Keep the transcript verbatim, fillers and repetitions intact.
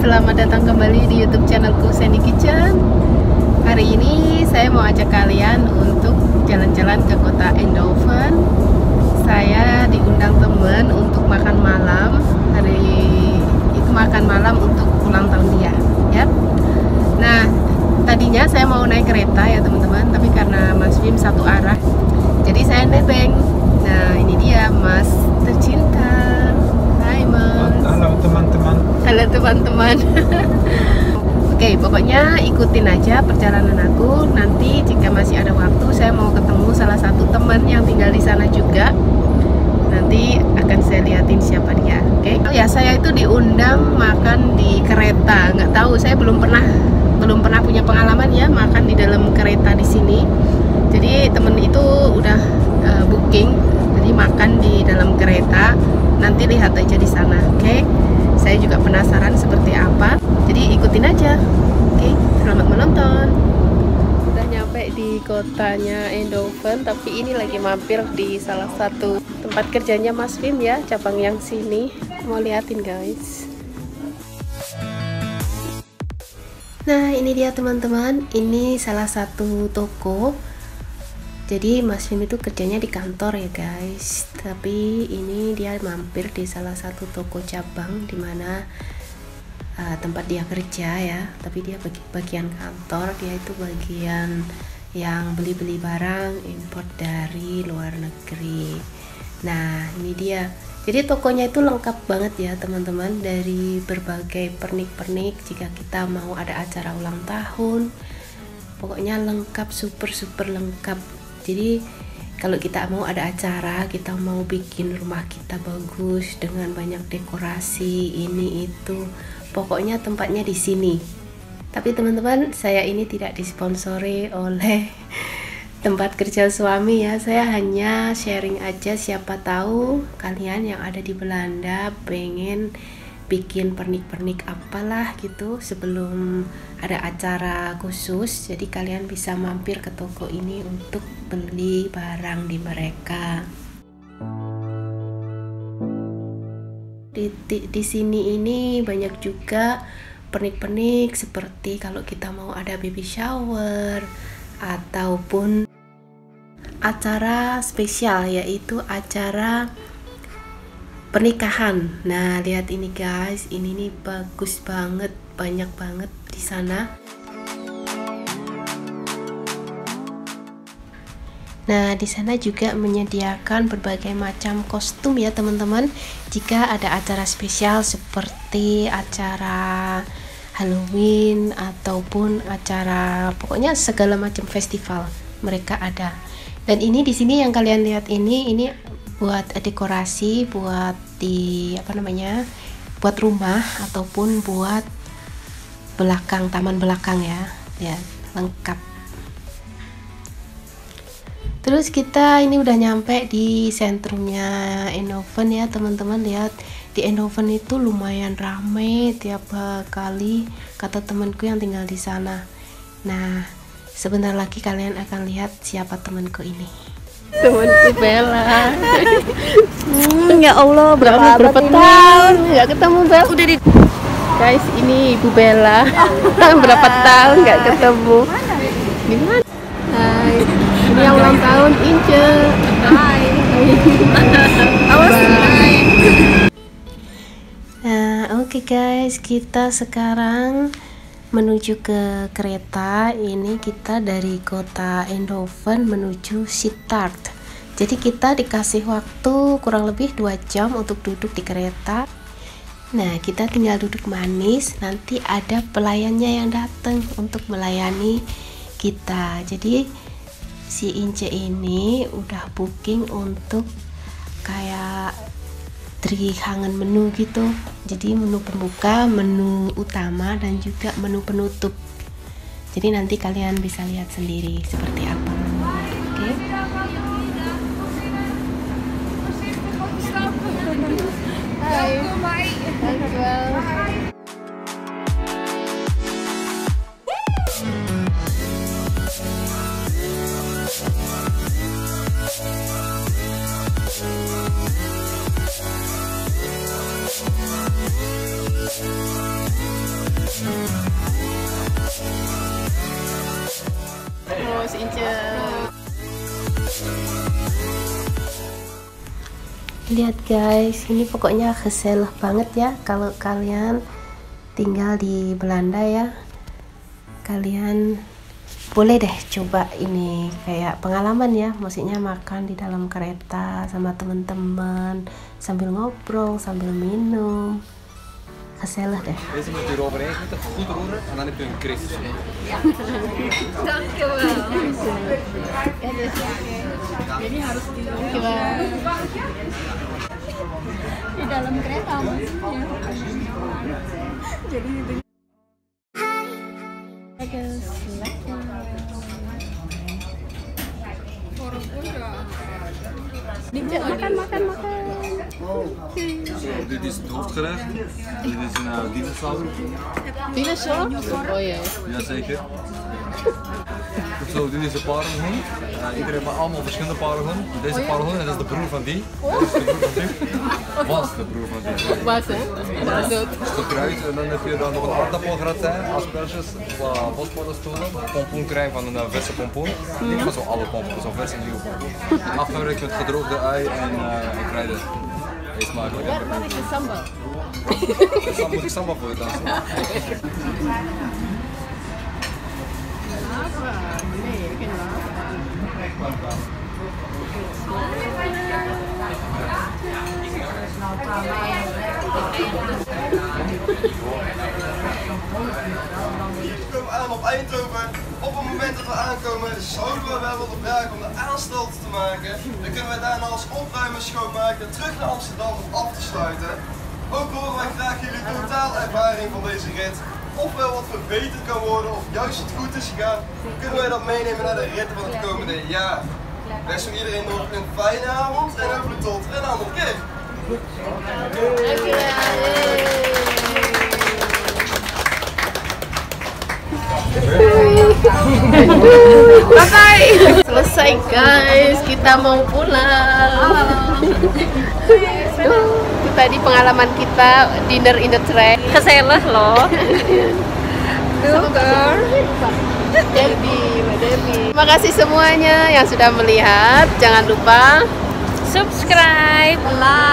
selamat datang kembali di YouTube channelku Sandy Kitchen. Hari ini saya mau ajak kalian untuk jalan-jalan ke kota Eindhoven. Saya diundang teman untuk makan malam. Hari itu makan malam untuk ulang tahun dia, ya. Nah, tadinya saya mau naik kereta ya teman-teman, tapi karena Mas Bim satu arah, jadi saya nebeng. Nah, ini dia Mas tercinta. Hai Mas. Halo teman-teman. Halo teman-teman. Oke, pokoknya ikutin aja perjalanan aku. Nanti jika masih ada waktu, saya mau ketemu salah satu teman yang tinggal di sana juga. Nanti akan saya liatin siapa dia. Oke. Oh ya, saya itu diundang makan di kereta. Nggak tahu, saya belum pernah belum pernah punya pengalaman ya makan di dalam kereta di sini. Jadi temen itu udah uh, booking, jadi makan di dalam kereta. Nanti lihat aja di sana, oke? Okay? Saya juga penasaran seperti apa. Jadi ikutin aja, oke? Okay? Selamat menonton. Udah nyampe di kotanya Eindhoven, tapi ini lagi mampir di salah satu tempat kerjanya Mas Bim ya, cabang yang sini. Mau liatin guys. Nah, ini dia teman-teman. Ini salah satu toko. Jadi Mas Bim itu kerjanya di kantor ya guys, tapi ini dia mampir di salah satu toko cabang dimana uh, tempat dia kerja ya, tapi dia bagi bagian kantor, dia itu bagian yang beli-beli barang import dari luar negeri. Nah, ini dia. Jadi tokonya itu lengkap banget ya teman-teman, dari berbagai pernik-pernik jika kita mau ada acara ulang tahun. Pokoknya lengkap, super-super lengkap. Jadi kalau kita mau ada acara, kita mau bikin rumah kita bagus dengan banyak dekorasi ini itu, pokoknya tempatnya di sini. Tapi teman-teman, saya ini tidak disponsori oleh tempat kerja suami ya. Saya hanya sharing aja, siapa tahu kalian yang ada di Belanda pengen bikin pernik-pernik apalah gitu sebelum ada acara khusus, jadi kalian bisa mampir ke toko ini untuk beli barang di mereka. Di, di, di sini ini banyak juga pernik-pernik seperti kalau kita mau ada baby shower ataupun acara spesial, yaitu acara pernikahan. Nah, lihat ini guys, ini nih bagus banget, banyak banget di sana. Nah, di sana juga menyediakan berbagai macam kostum ya teman-teman. Jika ada acara spesial seperti acara Halloween ataupun acara pokoknya segala macam festival, mereka ada. Dan ini di sini yang kalian lihat ini, ini buat dekorasi, buat di apa namanya, buat rumah ataupun buat belakang, taman belakang ya, ya lengkap. Terus kita ini udah nyampe di sentrumnya Eindhoven ya teman-teman. Lihat di Eindhoven itu lumayan ramai tiap kali, kata temanku yang tinggal di sana. Nah, sebentar lagi kalian akan lihat siapa temanku ini. Temanku Bella. Hmm, ya Allah, berapa, berapa tahun nggak ketemu Bella? Udah di guys, ini Ibu Bella. Berapa tahun nggak ketemu? Gimana? Hai, ini yang ulang tahun Ince. Hai. Awas. Nah, oke okay guys, kita sekarang menuju ke kereta. Ini kita dari kota Eindhoven menuju Sittard. Jadi kita dikasih waktu kurang lebih dua jam untuk duduk di kereta. Nah, kita tinggal duduk manis, nanti ada pelayannya yang datang untuk melayani kita. Jadi si Ince ini udah booking untuk kayak three hangen menu gitu. Jadi menu pembuka, menu utama, dan juga menu penutup. Jadi nanti kalian bisa lihat sendiri seperti apa. Oke. Okay? Hai. Dankjewel. Lihat guys, ini pokoknya gesellig banget ya kalau kalian tinggal di Belanda ya. Kalian boleh deh coba ini kayak pengalaman ya, maksudnya makan di dalam kereta sama teman-teman sambil ngobrol sambil minum. Gezellig deh. Deze moet je eroverheen gieten, goed roeren en dan heb je een crisp. Dankjewel. Ja, dus jadi harus di di dalam kereta maksudnya. Jadi itu. Makan, makan, makan. Zo, dit is het hoofdgerecht. Dit is een uh, dinosaur. Dinosaur? Oh ja. Jazeker. Zo, dit is de paardenhond. Uh, iedereen heeft allemaal verschillende paardenhonden. Deze paardenhond, dat is de broer van die. Dat is de broer van die. Was de broer van die. Was hè? Dat is het. Dat is de kruid. En dan heb je dan nog een aardappelgratin, asperges, uh, bospaddenstoelen, pompoenkrijm van een uh, verse pompoen. Niet van zo'n oude pompoen, zo'n verse nieuwe pompoen. Afgewerkt met gedroogde ui en, uh, en kruiden. Eet smakelijk. Wat is de sambal? Dus dan moet ik sambal voor je dansen. Nee, ik ken We komen aan op Eindhoven. Op het moment dat we aankomen zouden we wel willen gebruiken om de aanstalten te maken. Dan kunnen we daarna als opruimen schoonmaken terug naar Amsterdam om af te sluiten. Ook horen wij graag jullie totaalervaring van deze rit. Ofwel wat verbeterd kan worden of juist het goed is gegaan. Kunnen wij dat meenemen naar de rit van het komende jaar. Wens voor iedereen nog een fijne avond en hopelijk tot een andere keer. Bye. Selesai guys, kita mau pulang. Itu tadi pengalaman kita dinner in the train. Gezellig loh. Super. Jadi, terima kasih semuanya yang sudah melihat. Jangan lupa Subscribe, like.